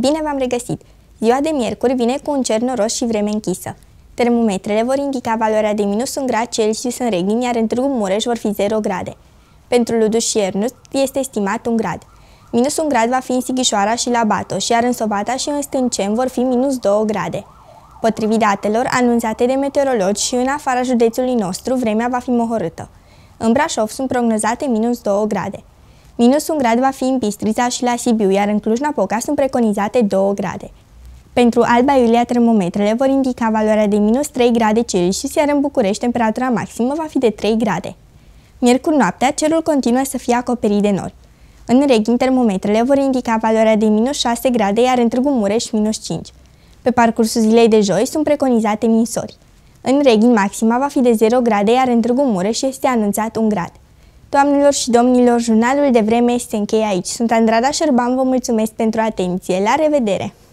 Bine v-am regăsit! Ziua de miercuri vine cu un cer noros și vreme închisă. Termometrele vor indica valoarea de minus 1 grad Celsius în Reghin, iar în Târgu Mureș vor fi 0 grade. Pentru Luduș și Ernus este estimat 1 grad. Minus 1 grad va fi în Sighișoara și la Batoș, iar în Sovata și în Stânceni vor fi minus 2 grade. Potrivit datelor anunțate de meteorologi și în afara județului nostru, vremea va fi mohorâtă. În Brașov sunt prognozate minus 2 grade. Minus 1 grad va fi în Bistrița și la Sibiu, iar în Cluj-Napoca sunt preconizate 2 grade. Pentru Alba Iulia, termometrele vor indica valoarea de minus 3 grade Celsius, iar în București temperatura maximă va fi de 3 grade. Miercuri noaptea, cerul continuă să fie acoperit de nori. În Reghin, termometrele vor indica valoarea de minus 6 grade, iar în Târgu Mureș minus 5. Pe parcursul zilei de joi sunt preconizate ninsori. În Reghin, maxima va fi de 0 grade, iar în Târgu Mureș este anunțat 1 grad. Doamnelor și domnilor, jurnalul de vreme se încheie aici. Sunt Andrada Șerban, vă mulțumesc pentru atenție. La revedere!